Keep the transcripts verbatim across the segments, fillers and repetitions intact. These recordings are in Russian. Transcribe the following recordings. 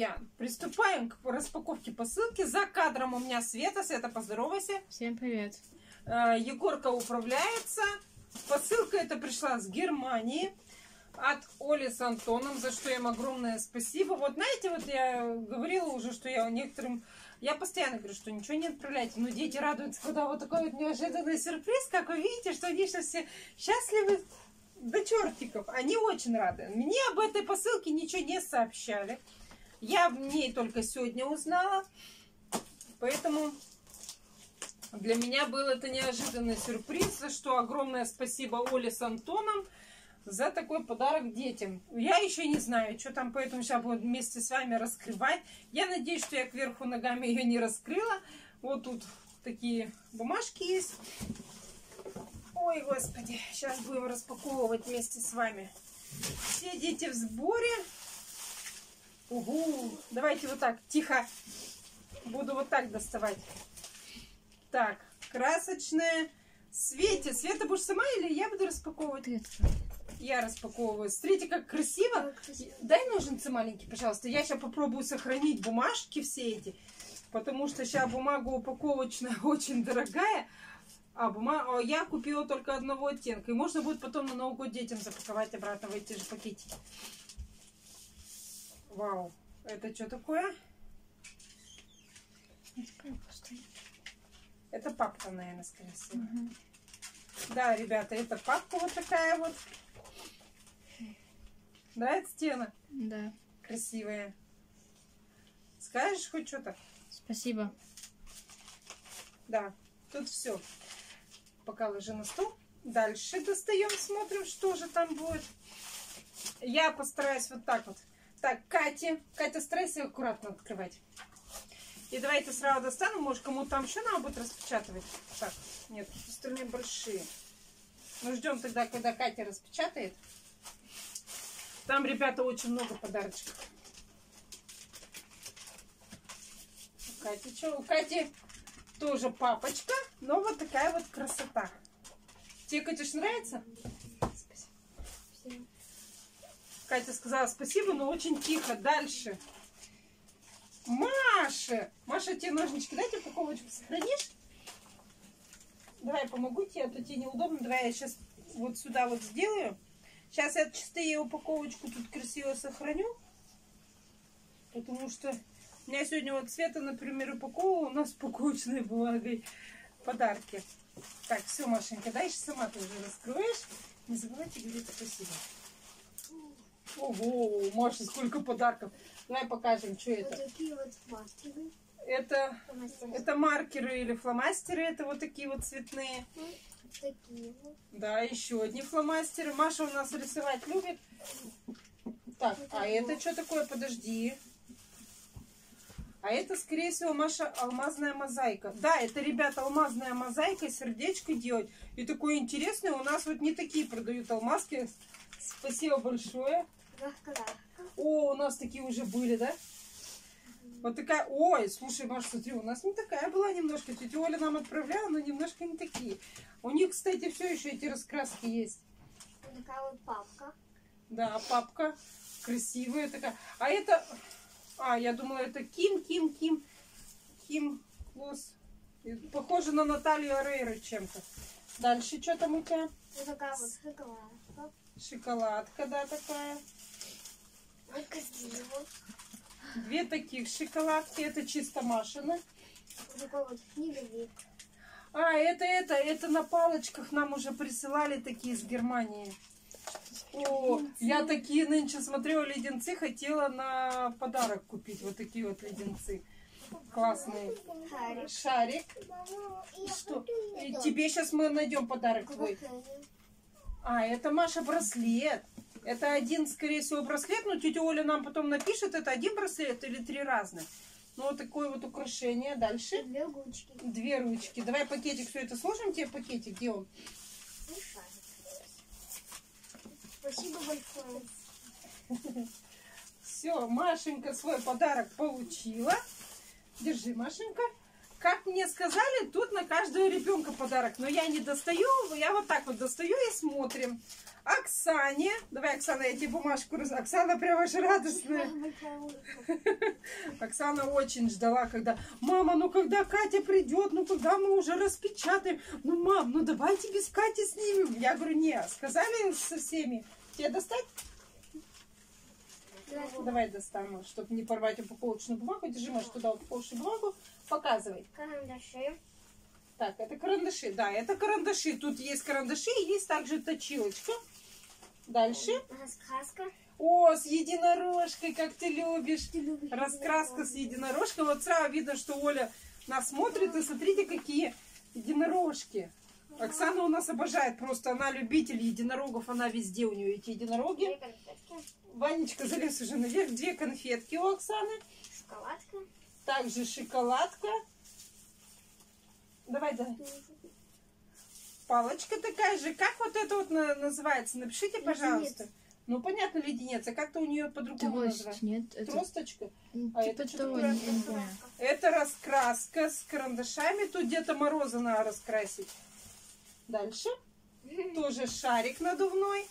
друзья, приступаем к распаковке посылки. За кадром у меня Света. Света, поздоровайся. Всем привет. Егорка управляется. Посылка эта пришла с Германии от Оли с Антоном, за что им огромное спасибо. Вот знаете, вот я говорила уже, что я некоторым... Я постоянно говорю, что ничего не отправляйте. Но дети радуются, когда вот такой вот неожиданный сюрприз. Как вы видите, что они сейчас все счастливы до чертиков. Они очень рады. Мне об этой посылке ничего не сообщали. Я в ней только сегодня узнала. Поэтому для меня был это неожиданный сюрприз. За что огромное спасибо Оле с Антоном за такой подарок детям. Я еще не знаю, что там, поэтому сейчас буду вместе с вами раскрывать. Я надеюсь, что я кверху ногами ее не раскрыла. Вот тут такие бумажки есть. Ой, господи, сейчас будем распаковывать вместе с вами. Все дети в сборе. Угу. Давайте вот так, тихо. Буду вот так доставать. Так, красочная. Свете. Света, будешь сама или я буду распаковывать? Я распаковываю. Смотрите, как красиво. Дай ножницы маленькие, пожалуйста. Я сейчас попробую сохранить бумажки все эти. Потому что сейчас бумага упаковочная очень дорогая. А бумага я купила только одного оттенка. И можно будет потом на Новый год детям запаковать обратно в эти же пакетики. Вау. Это что такое? Это папка, наверное, скорее всего. Угу. Да, ребята, это папка вот такая вот. Нравится стена? Да. Красивая. Скажешь хоть что-то? Спасибо. Да, тут все. Пока ложи на стол. Дальше достаем, смотрим, что же там будет. Я постараюсь вот так вот. Так, Катя. Катя, старайся аккуратно открывать. И давайте сразу достану. Может, кому-то там еще надо будет распечатывать. Так, нет, остальные большие. Ну, ждем тогда, когда Катя распечатает. Там, ребята, очень много подарочков. У Кати что? У Кати тоже папочка, но вот такая вот красота. Тебе, Катюш, нравится? Спасибо. Катя сказала спасибо, но очень тихо. Дальше. Маша! Маша, тебе ножнички дайте, упаковочку сохранишь? Давай, помогу тебе, а то тебе неудобно. Давай я сейчас вот сюда вот сделаю. Сейчас я чисто ей упаковочку тут красиво сохраню. Потому что у меня сегодня вот Света, например, упаковывала у нас упаковочной бумагой подарки. Так, все, Машенька, дальше сама ты уже раскроешь. Не забывайте говорить спасибо. Ого, Маша, сколько подарков. Давай покажем, что это. Вот такие вот маркеры. Это, это маркеры или фломастеры. Это вот такие вот цветные. Вот такие вот. Да, еще одни фломастеры. Маша у нас рисовать любит. Так, вот а это вот. Что такое? Подожди. А это, скорее всего, Маша, алмазная мозаика. Да, это, ребята, алмазная мозаика, сердечко делать. И такое интересное. У нас вот не такие продают алмазки. Спасибо большое. О, у нас такие уже были, да? Вот такая. Ой, слушай, Маша, смотри, у нас не такая была немножко. Тетя Оля нам отправляла, но немножко не такие. У них, кстати, все еще эти раскраски есть. Вот такая вот папка. Да, папка красивая такая. А это... А, я думала, это Ким, Ким, Ким. Ким Клосс. Похоже на Наталью Орейро чем-то. Дальше что там у тебя? Вот такая вот шоколадка. Шоколадка, да, такая. Вот такие вот. Две таких шоколадки. Это чисто Машина. Вот такой вот снеговик. А, это, это, это на палочках нам уже присылали такие из Германии. О, я такие нынче смотрела леденцы, хотела на подарок купить. Вот такие вот леденцы. Классные. Шарик. Шарик. Что? Тебе сейчас мы найдем подарок твой. А, это, Маша, браслет. Это один, скорее всего, браслет. Но тетя Оля нам потом напишет, это один браслет или три разных. Ну, вот такое вот украшение. Дальше. Две ручки. Две ручки. Давай пакетик все это сложим. Тебе пакетик. Где он? И шарик. Спасибо большое. Все, Машенька свой подарок получила. Держи, Машенька. Как мне сказали, тут на каждого ребенка подарок. Но я не достаю, я вот так вот достаю и смотрим. Оксане. Давай, Оксана, я тебе бумажку раз... Оксана прямо аж радостная. Оксана очень ждала, когда... Мама, ну когда Катя придет, ну когда мы уже распечатаем? Ну, мам, ну давайте без Кати снимем. Я говорю, не, сказали со всеми. Тебе достать? Давай достану, чтобы не порвать упаковочную бумагу. Держи, может, туда упаковочную бумагу. Показывай. Карандаши. Так, это карандаши. Да, это карандаши. Тут есть карандаши и есть также точилочка. Дальше. Раскраска. О, с единорожкой, как ты любишь. Ты любишь Раскраска с единорожкой. Вот сразу видно, что Оля нас смотрит. И смотрите, какие единорожки. Оксана у нас обожает. Просто она любитель единорогов. Она везде у нее эти единороги. Ванечка залез уже наверх. Две конфетки у Оксаны. Шоколадка. Также шоколадка. Давай, давай. Палочка такая же. Как вот это вот на- называется? Напишите, пожалуйста. Ну, понятно, леденец. А как-то у нее по-другому называется? Нет, это Тросточка. типа а это что того, такое? не понял. Это раскраска с карандашами. Тут где-то Мороза надо раскрасить. Дальше. Тоже шарик надувной.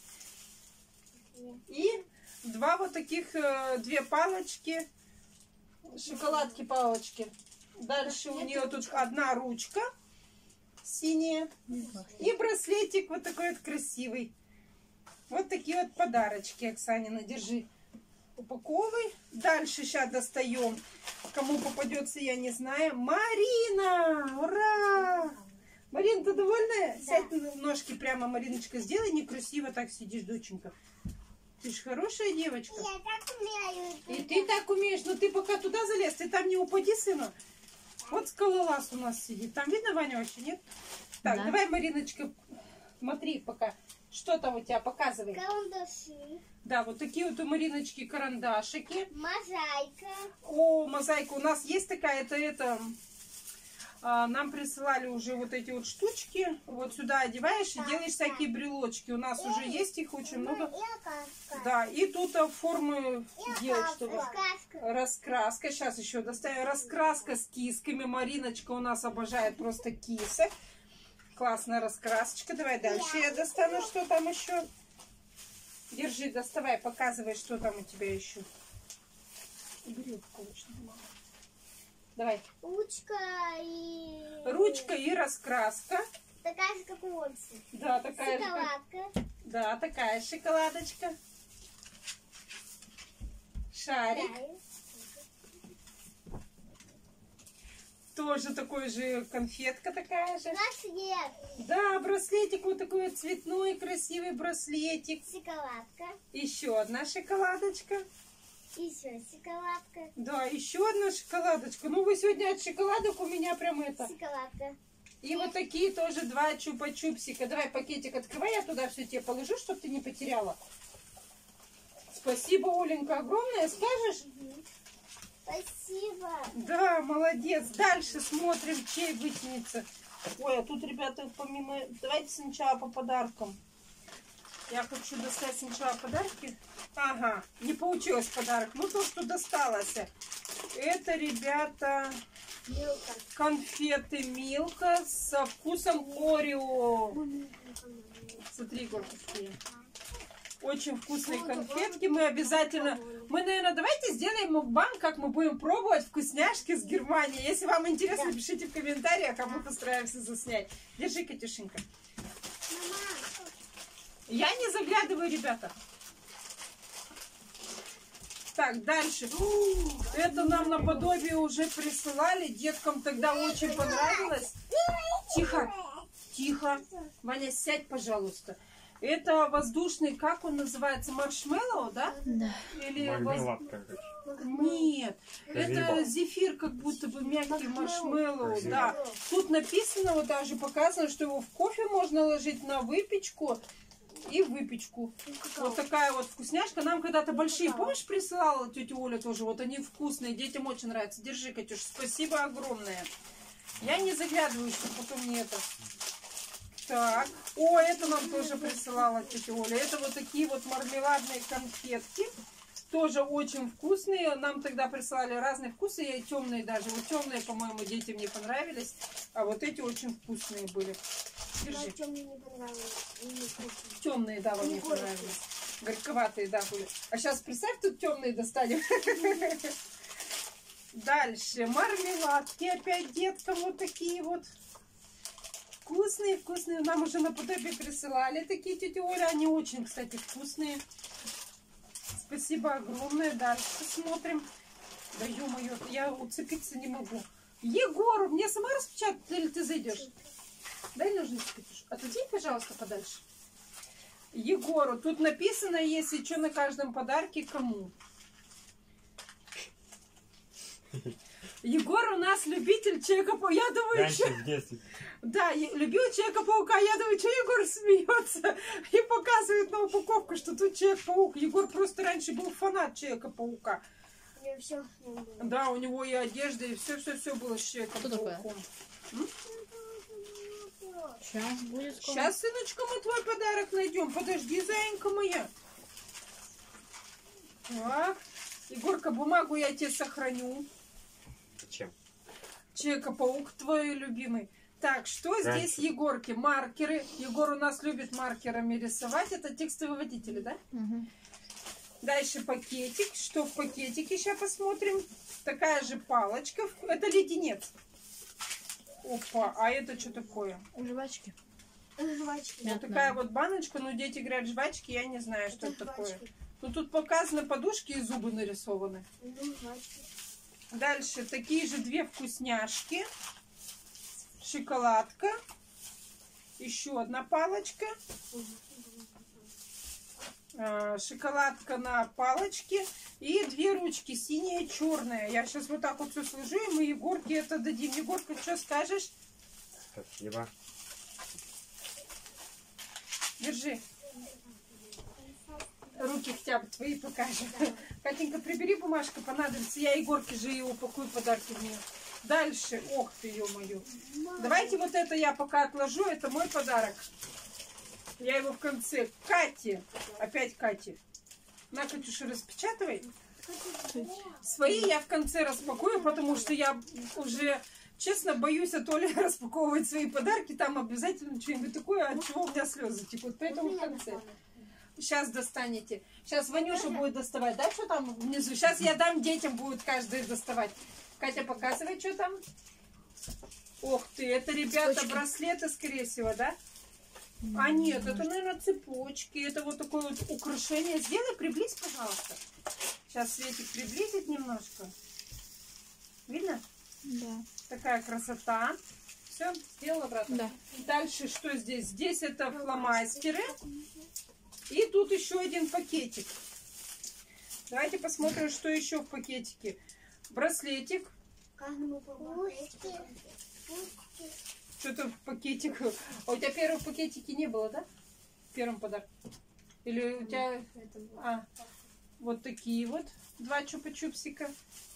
И два вот таких, э, две палочки. Шоколадки палочки. Дальше у нее тут одна ручка синяя. И браслетик вот такой вот красивый. Вот такие вот подарочки, Оксанина. Держи. Упаковывай. Дальше сейчас достаем. Кому попадется, я не знаю. Марина! Ура! Марина, ты довольная? Да. Сядь на ножки прямо, Мариночка, сделай. Некрасиво так сидишь, доченька. Ты же хорошая девочка. Я так умею. И ты так умеешь, но ты пока туда залез, ты там не упади, сына. Вот скалолаз у нас сидит. Там видно, Ваня, вообще, нет? Так, Да. давай, Мариночка, смотри пока. Что там у тебя, показывай. Карандаши. Да, вот такие вот у Мариночки карандашики. Мозаика. О, мозаика. У нас есть такая, это, это... а, нам присылали уже вот эти вот штучки. Вот сюда одеваешь и Так, делаешь так. всякие брелочки. У нас уже есть их очень много. И окраска. Да, и тут а, формы делать, чтобы... Раскраска. Раскраска. Сейчас еще доставим. Раскраска с кисками. Мариночка у нас обожает просто кисок. Классная раскрасочка. Давай дальше я достану, что там еще. Держи, доставай, показывай, что там у тебя еще. Убери упаковочную бумагу. Давай. Ручка и... Ручка и раскраска. Такая же, как у Ольсы. Да, такая же. как- Шоколадка. Да, такая шоколадочка. Шарик. Тоже такой же, конфетка такая же. Браслет. Да, браслетик вот такой вот цветной, красивый браслетик. Шоколадка. Еще одна шоколадочка. Еще шоколадка. Да, еще одна шоколадочка. Ну, вы сегодня от шоколадок у меня прям это. Шоколадка. И вот такие тоже два чупа-чупсика. Давай пакетик открывай, я туда все тебе положу, чтобы ты не потеряла. Спасибо, Оленька, огромное. Скажешь? Спасибо. Да, молодец. Дальше смотрим, чей вытянется. Ой, а тут, ребята, помимо... Давайте сначала по подаркам. Я хочу достать сначала подарки. Ага, не получилось подарок. Ну, то, что досталось. Это, ребята, Милка. конфеты Милка со вкусом Орео. Смотри, горкушки. Очень вкусные конфетки. Мы обязательно... Мы, наверное, давайте сделаем мукбанг, как мы будем пробовать вкусняшки с Германии. Если вам интересно, Да. пишите в комментариях, а мы постараемся заснять. Держи, Катюшенька. Мама. Я не заглядываю, ребята. Так, дальше. Это нам наподобие уже присылали. Деткам тогда очень понравилось. Тихо, тихо. Ваня, сядь, пожалуйста. Это воздушный, как он называется, маршмеллоу, да? Да. Или воз- Мармеладка. Нет, это Зиба. зефир, как будто бы мягкий маршмеллоу, Зиба. да. Тут написано, вот даже показано, что его в кофе можно ложить на выпечку и в выпечку. Вот такая вот вкусняшка. Нам когда-то большие, помнишь, присылала тетя Оля тоже? Вот они вкусные, детям очень нравятся. Держи, Катюш, спасибо огромное. Я не заглядываю, чтобы потом не это... Так, о, это нам тоже присылала тетя Оля. Это вот такие вот мармеладные конфетки. Тоже очень вкусные. Нам тогда присылали разные вкусы, и темные даже. Вот темные, по-моему, детям не понравились. А вот эти очень вкусные были. Держи. Темные не понравились. Темные, да, вам не понравились. Горьковатые, да, были. А сейчас, представь, тут темные достанем. Дальше. Мармеладки опять деткам вот такие вот. Вкусные, вкусные. Нам уже наподобие присылали такие, тетя Оля. Они очень, кстати, вкусные. Спасибо огромное. Дальше смотрим. Да ё-моё, я уцепиться не могу. Егор, мне сама распечатать или ты зайдешь? Дай ножницы, Катюш. Отойди, пожалуйста, подальше. Егору. Тут написано, если что, на каждом подарке кому. Егор у нас любитель Человека-паука. Я думаю, Раньше что... в детстве. Да, е- любил Человека-паука. Я думаю, что Егор смеется и показывает на упаковку, что тут Человек-паук. Егор просто раньше был фанат Человека-паука. У меня все. Да, у него и одежда, и все-все-все было с Человеком-пауком. Сейчас будет скоро. Сейчас, сыночка, мы твой подарок найдем. Подожди, зайенька моя. Так. Егорка, бумагу я тебе сохраню. Зачем? Человека-паук твой любимый. Так, что Раньше. здесь, Егорки? Маркеры. Егор у нас любит маркерами рисовать. Это текстовые водители, да? Угу. Дальше пакетик. Что в пакетике? Сейчас посмотрим. Такая же палочка. Это леденец. Опа, а это что такое? Жвачки. Жвачки. Вот Мятная. такая вот баночка. Но дети говорят, жвачки, я не знаю, что это такое. Ну, тут показаны подушки и зубы нарисованы. Ну, жвачки. Дальше такие же две вкусняшки. Шоколадка. Еще одна палочка. А, шоколадка на палочке. И две ручки, синяя и черная. Я сейчас вот так вот все сложу, и мы Егорке это дадим. Егорка, что скажешь? Спасибо. Держи. Руки хотя бы твои покажем. Катенька, прибери бумажку, понадобится. Я Егорке же и упакую подарки в нее. Дальше. Ох ты, ё-моё. Давайте вот это я пока отложу. Это мой подарок. Я его в конце. Кате. Опять Кате. На, Катюша, распечатывай. Свои я в конце распакую, потому что я уже, честно, боюсь от Оли распаковывать свои подарки. Там обязательно что-нибудь такое, от чего у меня слезы текут. Поэтому в конце. Сейчас достанете. Сейчас Ванюша будет доставать. Да, что там внизу? Сейчас я дам детям, будет каждый доставать. Катя, показывай, что там. Ох ты, это, ребята, Цепочки. браслеты, скорее всего, да? А нет, это, наверное, цепочки. Это вот такое вот украшение. Сделай, приблизь, пожалуйста. Сейчас Светик приблизит немножко. Видно? Да. Такая красота. Все, сделала обратно. Да. Дальше что здесь? Здесь это фломастеры. И тут еще один пакетик. Давайте посмотрим, что еще в пакетике. Браслетик. Каждому по бумажке. Что-то в пакетик. А у тебя первого в пакетике не было, да? В первом подарке. Или у тебя... А, вот такие вот. Два чупа-чупсика.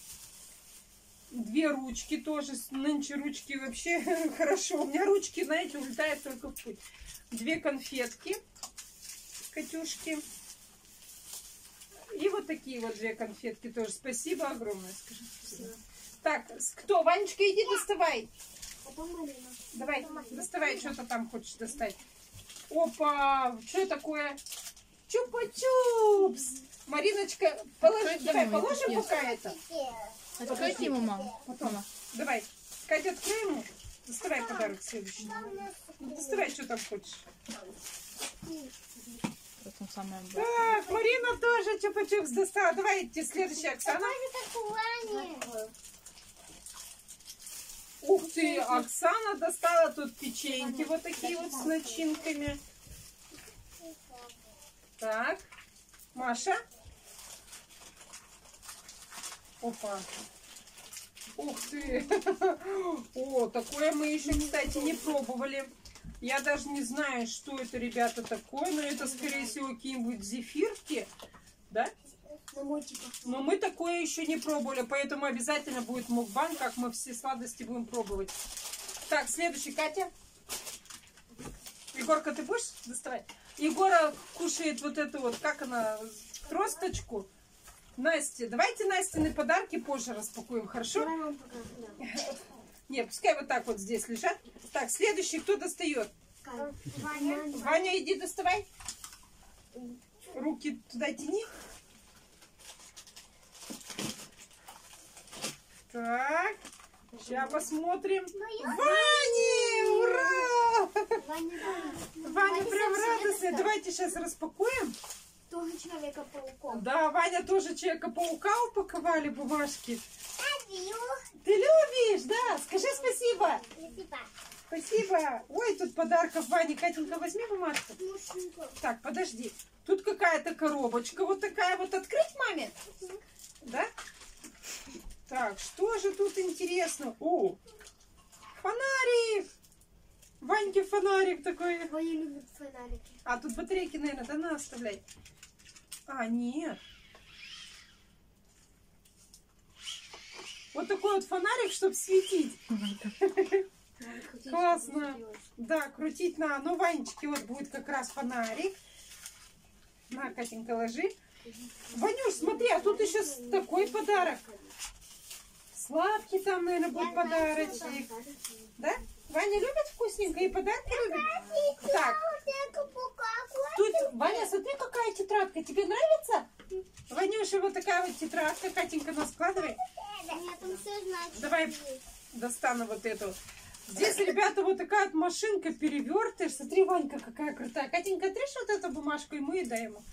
Две ручки тоже. Нынче ручки вообще хорошо. У меня ручки, знаете, улетают только в путь. Две конфетки. Катюшки. И вот такие вот две конфетки тоже. Спасибо огромное. Скажи. Спасибо. Так, кто? Ванечка, иди доставай. Потом Марина. Давай, доставай, что-то там хочешь достать. Опа! Что такое? Чупа-чупс! Мариночка, положи, Откройте, давай, мама, положим нет. пока это. Откройте ему, мама. Потом. Мама. Давай. Катя, открой ему. Доставай подарок следующий. Ну, доставай, что там хочешь. Что там самое было? Так, Марина тоже чупа-чупс достала. Давайте, следующая, Оксана. Ух ты, Оксана достала тут печеньки вот такие вот с начинками. Так, Маша. Опа. Ух ты. О, такое мы еще, кстати, не пробовали. Я даже не знаю, что это, ребята, такое. Но это, скорее всего, какие-нибудь зефирки. Да? Но мы такое еще не пробовали. Поэтому обязательно будет мукбан, как мы все сладости будем пробовать. Так, следующий, Катя. Егорка, ты будешь доставать? Егора кушает вот эту вот, как она, тросточку. Настя, давайте Настины подарки позже распакуем, хорошо? Давай нам пока. Да. Нет, пускай вот так вот здесь лежат. Так, следующий кто достает? Кай. Ваня. Ваня, иди доставай. Руки туда тяни. Так, сейчас посмотрим. Ваня, ура! Ваня, Ваня прям радостный. Давайте сейчас распакуем. тоже Человека-пауком. Да, Ваня тоже Человека-паука упаковали бумажки. Люблю. Ты любишь, да? Скажи спасибо. Спасибо. Спасибо. Ой, тут подарков, Ваня. Катенька, возьми бумажку. Так, подожди. Тут какая-то коробочка вот такая вот. Открыть маме? Да? Так, что же тут интересно? О, фонарик. Ваньке фонарик такой. Ваня любит фонарики. А, тут батарейки, наверное, да, надо оставлять? А, нет. Вот такой вот фонарик, чтобы светить. Классно. Да, крутить на... Ну, Ванечке вот будет как раз фонарик. На, Катенька, ложи. Ванюш, смотри, а тут еще с- такой подарок. Сладкий там, наверное, будет подарочек. Да? Ваня любит вкусненько и подарки любит? Так, тут, Ваня, смотри, какая тетрадка. Тебе нравится? Ванюша, вот такая вот тетрадка. Катенька, ну складывай. Нет, там все значит. Давай достану вот эту. Здесь, ребята, вот такая вот машинка перевертыш. Смотри, Ванька, какая крутая. Катенька, отрежь вот эту бумажку ему и дай ему.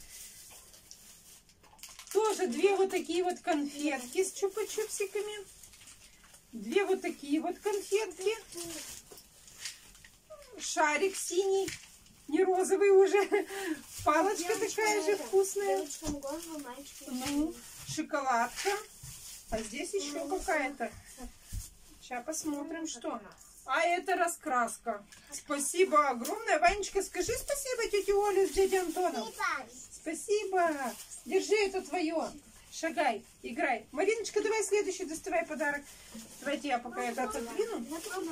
Тоже две вот такие вот конфетки с чупа-чупсиками. Две вот такие вот конфетки. Шарик синий, не розовый уже. Палочка такая же вкусная. Девочкам голову, мальчикам. Ну, шоколадка. А здесь еще какая-то. Сейчас посмотрим, что. А это раскраска. Спасибо огромное. Ванечка, скажи спасибо тете Оле с дядей Антоном. Спасибо. Держи, это твое. Шагай, играй. Мариночка, давай следующий, доставай подарок. Давайте я пока это отодвину.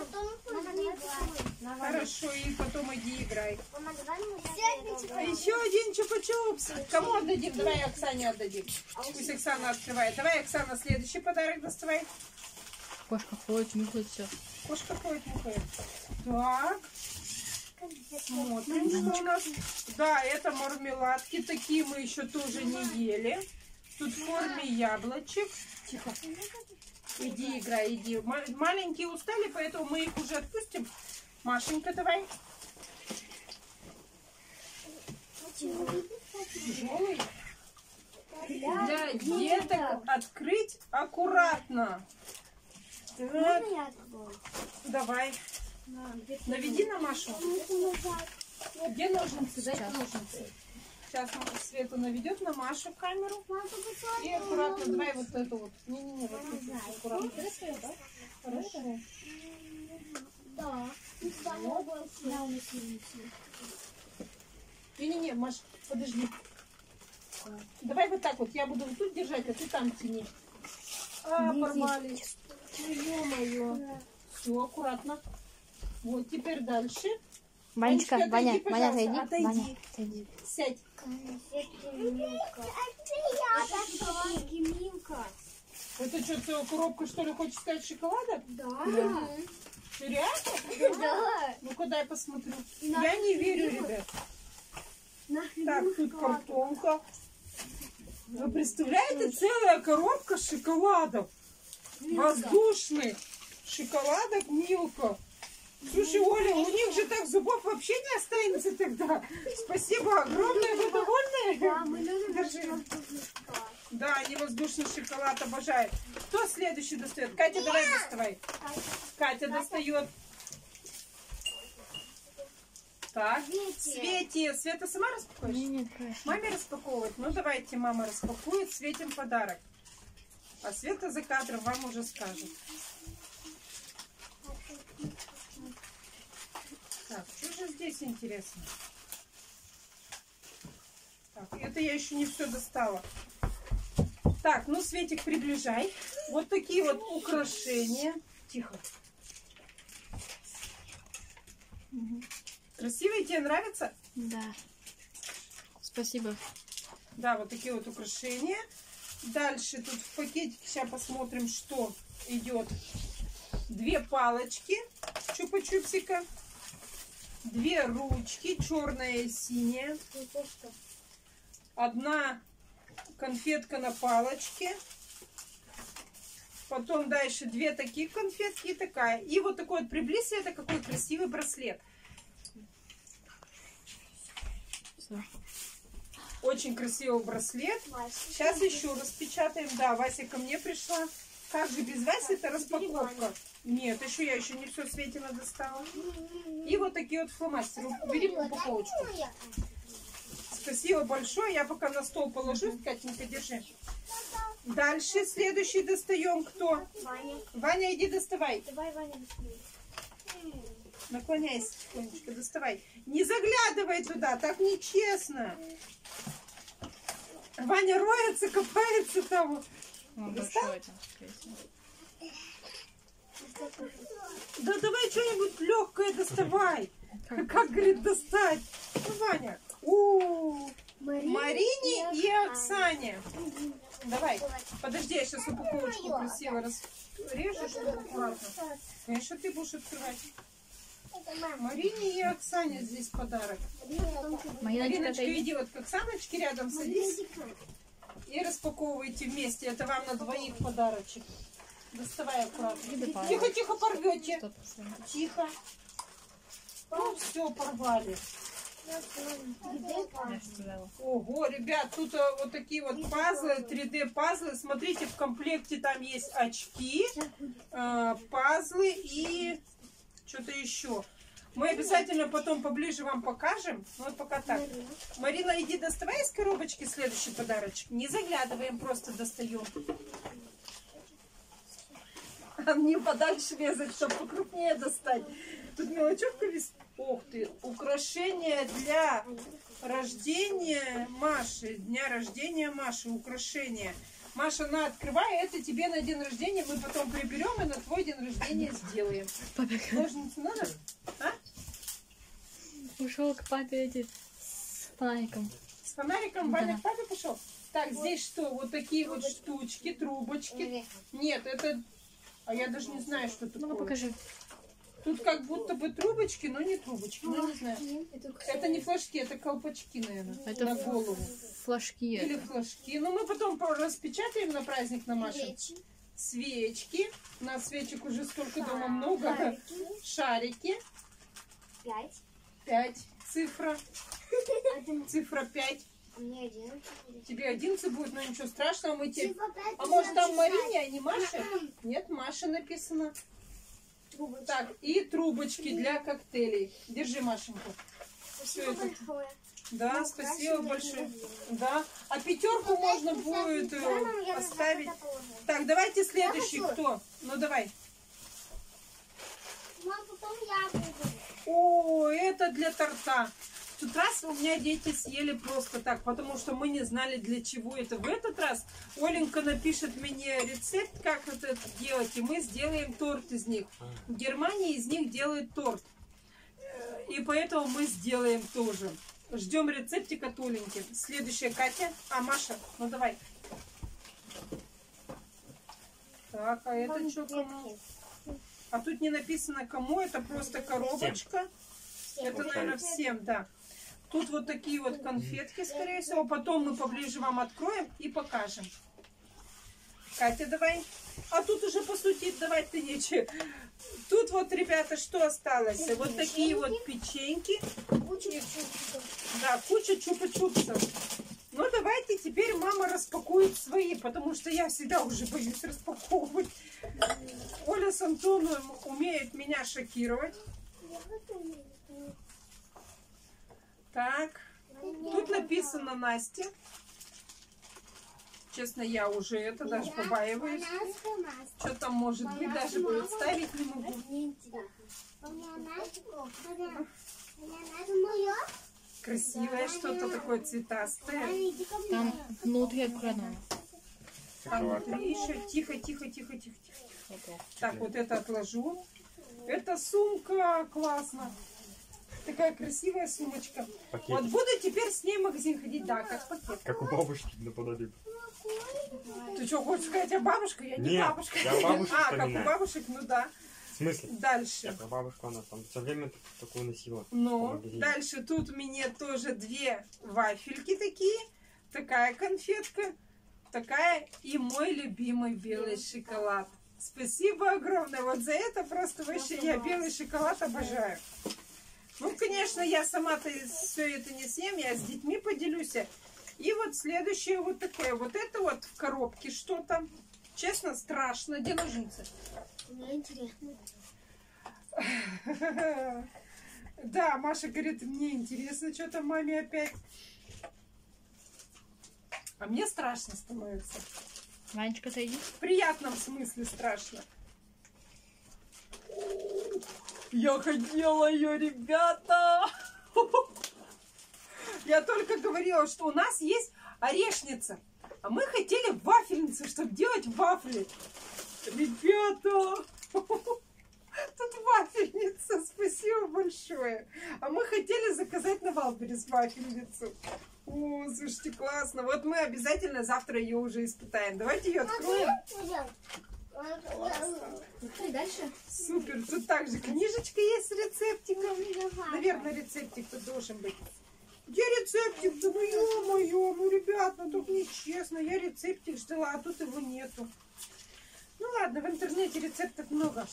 Хорошо, и потом иди играй. А еще один чупа-чупс. Кому отдадим? Давай Оксане отдадим. Пусть Оксана открывает. Давай, Оксана, следующий подарок доставай. Кошка ходит, нюхает все. Кошка ходит, мухает. Так, смотрим, что у нас. Да, это мармеладки. Такие мы еще тоже не ели. Тут в форме яблочек. Тихо. Иди, играй, иди. Ма- Маленькие устали, поэтому мы их уже отпустим. Машенька, давай. Тяжелый. Для деток открыть аккуратно. Так, Я открою. давай. Наведи на Машу. Где ножницы? Дайте Сейчас. ножницы. Сейчас Света наведет на Машу камеру. И аккуратно, давай вот эту вот. Не-не-не, вот эту вот аккуратно. Хорошо. Да. Не-не-не, Маш, подожди. Давай вот так вот. Я буду вот тут держать, а ты там тяни. А, порвали. Ё-моё. Все, аккуратно. Вот, теперь дальше. Ванечка, Ванечка, Ваня, отойди, Ваня, пожалуйста, отойди. отойди. Ваня, отойди. Сядь. Милка. Это что, целая коробка, что ли, хочешь сказать, шоколада? Да. Ты реально? Да. Ну-ка, дай посмотрю. Я не верю, ребят. Так, тут картонка. Вы представляете, целая коробка шоколадов. Воздушных шоколадок Милка. Слушай, Оля, у них же так зубов вообще не останется тогда. Спасибо огромное, вы довольны? Да, мы любим Держи. воздушный шоколад. Да, они воздушный шоколад обожают. Кто следующий достает? Катя, давай доставай. Катя достает. Так, Свете. Свете. Света сама распакуешь? Не, нет, конечно. Маме распаковывать? Ну, давайте мама распакует, Светим подарок. А Света за кадром вам уже скажет. Так, что же здесь интересно? Так, это я еще не все достала. Так, ну, Светик, приближай. Вот такие вот украшения. Тихо. Мгм. Красивые, тебе нравятся? Да. Спасибо. Да, вот такие вот украшения. Дальше тут в пакетике, сейчас посмотрим, что идет. Две палочки чупа-чупсика, две ручки, черная и синяя, одна конфетка на палочке, потом дальше две таких конфетки и такая. И вот такой вот приблизь, это какой красивый браслет. Очень красивый браслет. Сейчас еще распечатаем. Да, Вася ко мне пришла. Как же без Васи это распаковка? Нет, еще я еще не все Светина достала. И вот такие вот фломастеры. Бери упаковочку. Спасибо большое. Я пока на стол положу. Катенька, держи. Дальше следующий достаем кто? Ваня. Ваня, иди доставай. Давай, Ваня, быстрее. Наклоняйся тихонечко, доставай. Не заглядывай туда, так нечестно. Ваня роется, копается там. Он Достал? большой там, скорее всего. Да давай что-нибудь легкое доставай. Как, говорит, достать? Ну, Ваня. У Марине и Оксане. Давай. Подожди, я сейчас упаковочку красиво разрежу, чтобы аккуратно. Конечно, ты будешь открывать. Марине и Оксане здесь подарок. Моя Мариночка, иди вот к Оксаночке рядом садись и распаковывайте вместе. Это вам на двоих подарочек. Доставай аккуратно. Тихо, тихо, порвете. сто процентов. Тихо. Ну, все, порвали. Я же сказала. Ого, ребят, тут а, вот такие вот пазлы, три дэ пазлы. Смотрите, в комплекте там есть очки, а, пазлы и что-то еще. Мы обязательно потом поближе вам покажем. Ну, вот пока так. Марина, иди доставай из коробочки следующий подарочек. Не заглядываем, просто достаем. А мне подальше резать, чтобы покрупнее достать. Тут мелочевка висит. Ох ты, украшение для рождения Маши. Дня рождения Маши, украшение. Маша, на, открывай, это тебе на день рождения. Мы потом приберем и на твой день рождения сделаем. Ножницы надо? А? Ушел к папе эти с фонариком. С фонариком Да. Ваня к папе пошел? Так, здесь что? Вот такие вот штучки, трубочки. Нет, это... А я даже не знаю, что такое. Ну, покажи. Тут как будто бы трубочки, но не трубочки. Ну, не знаю. Это не флажки, это колпачки, наверное, Это на голову. Флажки. Или это. флажки. Ну, мы потом по- распечатаем на праздник на Маше. Свечки. У нас свечек уже столько дома много. Шарики. Пять. Пять. Цифра. Цифра пять. А мне один. Тебе одиннадцать будет, но ничего страшного. Мы тебе... Типа пять, А может там значит, Марине, а не Маша? Нет, Маша написано. трубочка. Так, и трубочки для коктейлей. Держи, Машенька. Спасибо это- большое. Да, Ну, спасибо красиво, большое. красиво. Да. А пятерку можно будет э, Я оставить. назад это положу. Так, давайте следующий. Я хочу. Кто? Ну давай. Мам, потом я буду. О, это для торта. В тот раз у меня дети съели просто так, потому что мы не знали, для чего это. В этот раз Оленька напишет мне рецепт, как это делать, и мы сделаем торт из них. В Германии из них делают торт. Э, И поэтому мы сделаем тоже. Ждем рецептик от Оленьки. Следующая Катя. А, Маша, ну давай. Так, а это что кому? А тут не написано кому, это просто коробочка. Это, наверное, всем, да. Тут вот такие вот конфетки, скорее всего. Потом мы поближе вам откроем и покажем. Катя, давай. А тут уже, по сути, давать-то нечего. Тут вот, ребята, что осталось? Вот такие вот печеньки. Куча чупиков. Да, куча чупа-чупсов. Ну, давайте теперь мама распакует свои, потому что я всегда уже боюсь распаковывать. Оля с Антоном умеет меня шокировать. Так, тут написано Настя. Честно, я уже это даже побаиваюсь. Что там может быть, даже представить не могу. Красивое что-то такое цветастое. Там внутри аккуратно. Там внутри еще. Тихо, тихо, тихо, тихо, тихо. Так, вот это отложу. Это сумка, классно. Такая красивая сумочка. Пакетик. Вот буду теперь с ней в магазин ходить, да, как пакет. Как у бабушки наподобие. Ты что, хочешь сказать, я бабушка? Я не Нет, бабушка. я бабушку А, как у вспоминаю. бабушек, ну да. В смысле? Я Дальше. про бабушку, она там все время такую носила. по Ну, магазину. дальше тут у меня тоже две вафельки такие. Такая конфетка. Такая и мой любимый белый шоколад. Спасибо огромное. Вот за это просто вообще я белый шоколад обожаю. Ну, конечно, я сама-то все это не съем, я с детьми поделюсь. И вот следующее вот такое. Вот это вот в коробке что-то. Честно, страшно. Где ножницы? Мне интересно. Да, Маша говорит, мне интересно, что там маме опять. А мне страшно становится. Ванечка, сойди. В приятном смысле страшно. Я хотела ее, ребята. Я только говорила, что у нас есть орешница. А мы хотели вафельницу, чтобы делать вафли. Ребята. Тут вафельница. Спасибо большое. А мы хотели заказать на Валберес вафельницу. О, слушайте, классно. Вот мы обязательно завтра ее уже испытаем. Давайте ее откроем. Открой дальше. Супер. Тут также книжечка есть с рецептиком. Наверное, рецептик тут должен быть. Где рецептик? Да ну ё-моё, ну, ребят, ну тут нечестно. Я рецептик ждала, а тут его нету. Ну ладно, в интернете рецептов много.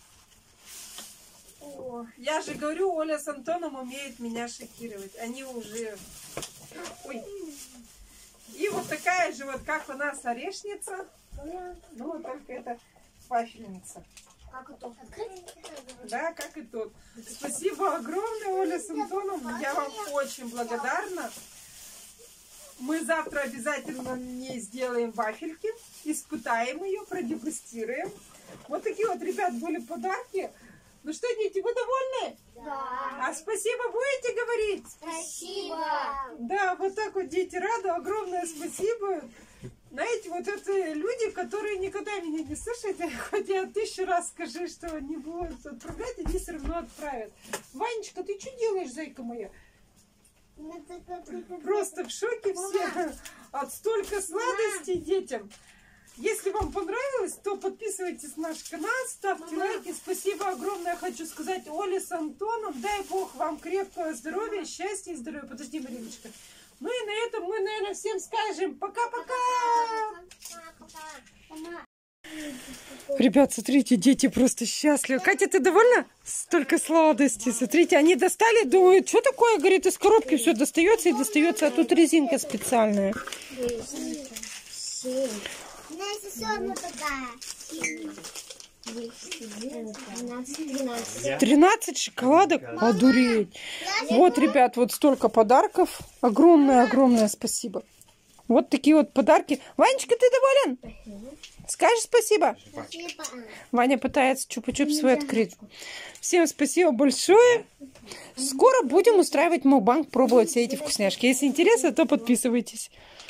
О, я же говорю, Оля с Антоном умеют меня шокировать. Они уже... Ой. И вот такая же, вот как у нас орешница. Ну, вот только это вафельница. Как это открыть? Да, как и тут. Спасибо огромное, Оля с Антоном. Я вам очень благодарна. Мы завтра обязательно не сделаем вафельки. Испытаем ее, продегустируем. Вот такие вот, ребят, были подарки. Ну что, дети, вы довольны? Да. А спасибо будете говорить? Спасибо. Да, вот так вот, дети, рада. Огромное спасибо. Знаете, вот это люди, которые никогда меня не слышат, хоть я тысячу раз скажи, что не будут отправлять, они все равно отправят. Ванечка, ты что делаешь, зайка моя? Просто в шоке все от столько сладостей детям. Если вам понравилось, то подписывайтесь на наш канал, ставьте лайки. Спасибо огромное, хочу сказать Оле с Антоном. Дай Бог вам крепкого здоровья, счастья и здоровья. Подожди, Мариночка. Ну и на этом мы, наверное, всем скажем пока-пока. Ребят, смотрите, дети просто счастливы. Катя, ты довольна? Столько сладостей. Смотрите, они достали, думают, что такое, говорит, из коробки все достается и достается, а тут резинка специальная. тринадцать шоколадок? Одуреть. Вот, ребят, вот столько подарков. Огромное-огромное спасибо. Вот такие вот подарки. Ванечка, ты доволен? Скажешь спасибо? Спасибо. Ваня пытается чупа-чуп свой открыть. Всем спасибо большое. Скоро будем устраивать мукбанг, пробовать все эти вкусняшки. Если интересно, то подписывайтесь.